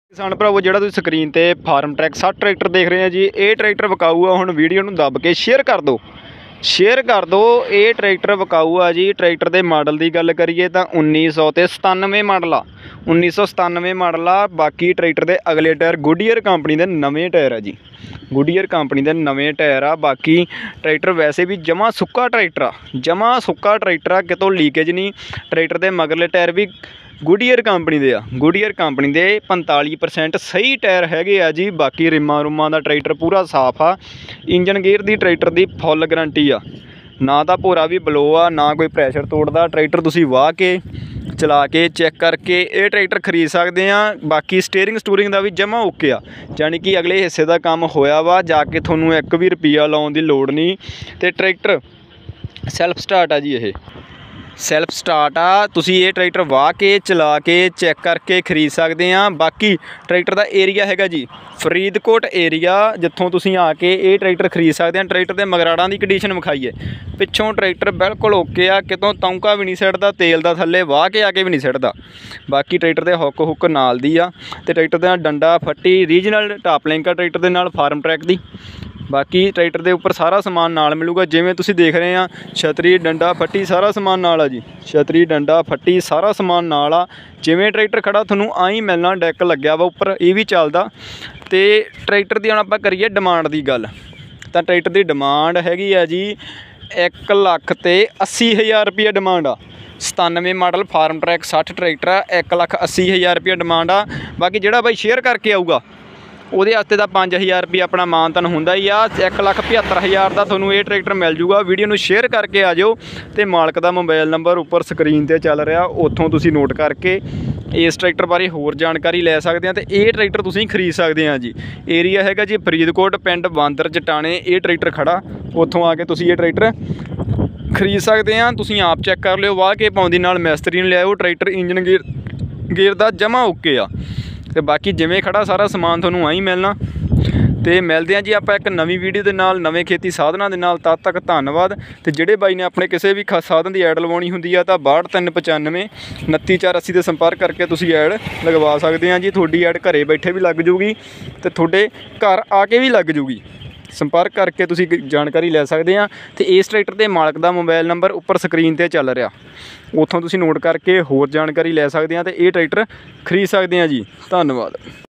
किसान भरावो ਜਿਹੜਾ ਤੁਸੀਂ ਸਕਰੀਨ ਤੇ ਫਾਰਮ ਟਰੈਕ 60 ਟਰੈਕਟਰ ਦੇਖ ਰਹੇ ਆ ਜੀ, ਇਹ ਟਰੈਕਟਰ ਵਿਕਾਊ ਆ। ਹੁਣ ਵੀਡੀਓ ਨੂੰ ਦੱਬ ਕੇ ਸ਼ੇਅਰ ਕਰ ਦਿਓ ਇਹ ਟਰੈਕਟਰ ਵਿਕਾਊ ਆ ਜੀ। ਟਰੈਕਟਰ ਦੇ ਮਾਡਲ ਦੀ ਗੱਲ ਕਰੀਏ ਤਾਂ 1997 ਮਾਡਲ ਆ, 1997 ਮਾਡਲ ਆ। ਬਾਕੀ ਟਰੈਕਟਰ ਦੇ ਅਗਲੇ ਟਾਇਰ ਗੁੱਡੀਅਰ ਕੰਪਨੀ ਦੇ ਨਵੇਂ ਟਾਇਰ ਆ ਜੀ, ਗੁੱਡੀਅਰ ਕੰਪਨੀ ਦੇ ਨਵੇਂ ਟਾਇਰ ਆ। ਬਾਕੀ ਟਰੈਕਟਰ ਵੈਸੇ ਵੀ ਜਮਾ ਸੁੱਕਾ ਟਰੈਕਟਰ ਆ, ਜਮਾ ਸੁੱਕਾ ਟਰੈਕਟਰ ਆ, ਕਿਤੋਂ ਲੀਕੇਜ ਨਹੀਂ। ਟਰੈਕਟਰ ਦੇ ਮਗਰਲੇ ਟਾਇਰ ਵੀ ਗੁੱਡੀਅਰ ਕੰਪਨੀ ਦੇ ਆ, ਗੁੱਡੀਅਰ ਕੰਪਨੀ ਦੇ 45% ਸਹੀ ਟਾਇਰ ਹੈਗੇ ਆ ਜੀ। ਬਾਕੀ ਰਿਮਾਂ ਰੂਮਾਂ ਦਾ ਟਰੈਕਟਰ ਪੂਰਾ ਸਾਫ਼ ਆ। ਇੰਜਨ ਗੇਅਰ ਦੀ ਟਰੈਕਟਰ ਦੀ ਫੁੱਲ ਗਰੰਟੀ ਆ, ਨਾ ਤਾਂ ਭੋਰਾ ਵੀ ਬਲੋ ਆ, ਨਾ ਕੋਈ ਪ੍ਰੈਸ਼ਰ ਤੋੜਦਾ। ਟਰੈਕਟਰ ਤੁਸੀਂ ਵਾਹ ਕੇ ਚਲਾ ਕੇ ਚੈੱਕ ਕਰਕੇ ਇਹ ਟਰੈਕਟਰ ਖਰੀਦ ਸਕਦੇ ਆ। ਬਾਕੀ ਸਟੀਅਰਿੰਗ ਸਟੂਰਿੰਗ ਦਾ ਵੀ ਜਮਾ ਓਕੇ ਆ, ਯਾਨੀ ਕਿ ਅਗਲੇ ਹਿੱਸੇ ਦਾ ਕੰਮ ਹੋਇਆ ਵਾ, ਜਾ ਕੇ ਤੁਹਾਨੂੰ 1 ਵੀ ਰੁਪਈਆ ਲਾਉਣ ਦੀ ਲੋੜ ਨਹੀਂ। ਅਤੇ ਟਰੈਕਟਰ ਸੈਲਫ ਸਟਾਰਟ ਆ ਜੀ, ਇਹ ਸੈਲਫ ਸਟਾਰਟ ਆ। ਤੁਸੀਂ ਇਹ ਟਰੈਕਟਰ ਵਾਹ ਕੇ ਚਲਾ ਕੇ ਚੈੱਕ ਕਰਕੇ ਖਰੀਦ ਸਕਦੇ ਆ। ਬਾਕੀ ਟਰੈਕਟਰ ਦਾ ਏਰੀਆ ਹੈਗਾ ਜੀ ਫਰੀਦਕੋਟ ਏਰੀਆ, ਜਿੱਥੋਂ ਤੁਸੀਂ ਆ ਕੇ ਇਹ ਟਰੈਕਟਰ ਖਰੀਦ ਸਕਦੇ ਆ। ਟਰੈਕਟਰ ਦੇ ਮਗਰਾੜਾਂ ਦੀ ਕੰਡੀਸ਼ਨ ਵਿਖਾਈਏ, ਪਿੱਛੋਂ ਟਰੈਕਟਰ ਬਿਲਕੁਲ ਓਕੇ ਆ, ਕਿਤੋਂ ਤੌਂਕਾ ਵੀ ਨਹੀਂ ਸਿੱਟਦਾ, ਤੇਲ ਦਾ ਥੱਲੇ ਵਾਹ ਕੇ ਆ ਕੇ ਵੀ ਨਹੀਂ ਸਿੱਟਦਾ। ਬਾਕੀ ਟਰੈਕਟਰ ਦੇ ਹੁੱਕ ਨਾਲ ਦੀ ਆ, ਅਤੇ ਟਰੈਕਟਰ ਦਾ ਡੰਡਾ ਫੱਟੀ ਰੀਜਨਲ ਟਾਪ ਲਿੰਕ ਆ ਟਰੈਕਟਰ ਦੇ ਨਾਲ ਫਾਰਮ ਟਰੈਕ ਦੀ। ਬਾਕੀ ਟਰੈਕਟਰ ਦੇ ਉੱਪਰ ਸਾਰਾ ਸਮਾਨ ਨਾਲ ਮਿਲੂਗਾ, ਜਿਵੇਂ ਤੁਸੀਂ ਦੇਖ ਰਹੇ ਆ। ਛਤਰੀ ਡੰਡਾ ਫੱਟੀ ਸਾਰਾ ਸਮਾਨ ਨਾਲ ਆ ਜੀ, ਛਤਰੀ ਡੰਡਾ ਫੱਟੀ ਸਾਰਾ ਸਮਾਨ ਨਾਲ ਆ। ਜਿਵੇਂ ਟਰੈਕਟਰ ਖੜਾ ਤੁਹਾਨੂੰ ਆਈ ਮਿਲਣਾ, ਡੈਕ ਲੱਗਿਆ ਵਾ ਉੱਪਰ, ਇਹ ਵੀ ਚੱਲਦਾ। ਅਤੇ ਟਰੈਕਟਰ ਦੀ ਹੁਣ ਆਪਾਂ ਕਰੀਏ ਡਿਮਾਂਡ ਦੀ ਗੱਲ, ਤਾਂ ਟਰੈਕਟਰ ਦੀ ਡਿਮਾਂਡ ਹੈਗੀ ਆ ਜੀ 1,80,000 ਰੁਪਈਆ ਡਿਮਾਂਡ ਆ। 97 ਮਾਡਲ ਫਾਰਮ ਟਰੈਕ 60 ਟਰੈਕਟਰ ਆ, 1,80,000 ਰੁਪਈਆ ਡਿਮਾਂਡ ਆ। ਬਾਕੀ ਜਿਹੜਾ ਬਾਈ ਸ਼ੇਅਰ ਕਰਕੇ ਆਊਗਾ ਉਹਦੇ ਵਾਸਤੇ ਤਾਂ 5,000 ਰੁਪਈਆ ਆਪਣਾ ਮਾਨਤਾਨ ਹੁੰਦਾ ਹੀ ਆ। 1,75,000 ਦਾ ਤੁਹਾਨੂੰ ਇਹ ਟਰੈਕਟਰ ਮਿਲ ਜੂਗਾ। ਵੀਡੀਓ ਨੂੰ ਸ਼ੇਅਰ ਕਰਕੇ ਆ ਜਾਓ, ਅਤੇ ਮਾਲਕ ਦਾ ਮੋਬਾਈਲ ਨੰਬਰ ਉੱਪਰ ਸਕਰੀਨ 'ਤੇ ਚੱਲ ਰਿਹਾ, ਉੱਥੋਂ ਤੁਸੀਂ ਨੋਟ ਕਰਕੇ ਇਸ ਟਰੈਕਟਰ ਬਾਰੇ ਹੋਰ ਜਾਣਕਾਰੀ ਲੈ ਸਕਦੇ ਆ, ਅਤੇ ਇਹ ਟਰੈਕਟਰ ਤੁਸੀਂ ਖਰੀਦ ਸਕਦੇ ਆ ਜੀ। ਏਰੀਆ ਹੈਗਾ ਜੀ ਫਰੀਦਕੋਟ, ਪਿੰਡ ਬਾਂਦਰ ਜਟਾਣੇ ਇਹ ਟਰੈਕਟਰ ਖੜਾ, ਉੱਥੋਂ ਆ ਕੇ ਤੁਸੀਂ ਇਹ ਟਰੈਕਟਰ ਖਰੀਦ ਸਕਦੇ ਆ। ਤੁਸੀਂ ਆਪ ਚੈੱਕ ਕਰ ਲਿਓ, ਵਾਹ ਕੇ ਪਾਉਂਦੀ ਨਾਲ ਮਿਸਤਰੀ ਨੂੰ ਲਿਆਓ। ਟਰੈਕਟਰ ਇੰਜਨ ਗੇਅਰ ਦਾ ਜਮਾ ਓਕੇ ਆ, ਅਤੇ ਬਾਕੀ ਜਿਵੇਂ ਖੜਾ ਸਾਰਾ ਸਮਾਨ ਤੁਹਾਨੂੰ ਆਈ ਮਿਲਣਾ। ਅਤੇ ਮਿਲਦੇ ਹਾਂ ਜੀ ਆਪਾਂ ਇੱਕ ਨਵੀਂ ਵੀਡੀਓ ਦੇ ਨਾਲ, ਨਵੇਂ ਖੇਤੀ ਸਾਧਨਾਂ ਦੇ ਨਾਲ। ਤਦ ਤੱਕ ਧੰਨਵਾਦ। ਅਤੇ ਜਿਹੜੇ ਬਾਈ ਨੇ ਆਪਣੇ ਕਿਸੇ ਵੀ ਸਾਧਨ ਦੀ ਐਡ ਲਵਾਉਣੀ ਹੁੰਦੀ ਆ ਤਾਂ 6295 29 480 'ਤੇ ਸੰਪਰਕ ਕਰਕੇ ਤੁਸੀਂ ਐਡ ਲਗਵਾ ਸਕਦੇ ਆ ਜੀ। ਤੁਹਾਡੀ ਐਡ ਘਰੇ ਬੈਠੇ ਵੀ ਲੱਗ ਜੂਗੀ, ਅਤੇ ਤੁਹਾਡੇ ਘਰ ਆ ਕੇ ਵੀ ਲੱਗ ਜੂਗੀ। ਸੰਪਰਕ ਕਰਕੇ ਤੁਸੀਂ ਜਾਣਕਾਰੀ ਲੈ ਸਕਦੇ ਆ। ਅਤੇ ਇਸ ਟਰੈਕਟਰ ਦੇ ਮਾਲਕ ਦਾ ਮੋਬਾਈਲ ਨੰਬਰ ਉੱਪਰ ਸਕਰੀਨ 'ਤੇ ਚੱਲ ਰਿਹਾ, ਉੱਥੋਂ ਤੁਸੀਂ ਨੋਟ ਕਰਕੇ ਹੋਰ ਜਾਣਕਾਰੀ ਲੈ ਸਕਦੇ ਆ, ਅਤੇ ਇਹ ਟਰੈਕਟਰ ਖਰੀਦ ਸਕਦੇ ਆ ਜੀ। ਧੰਨਵਾਦ।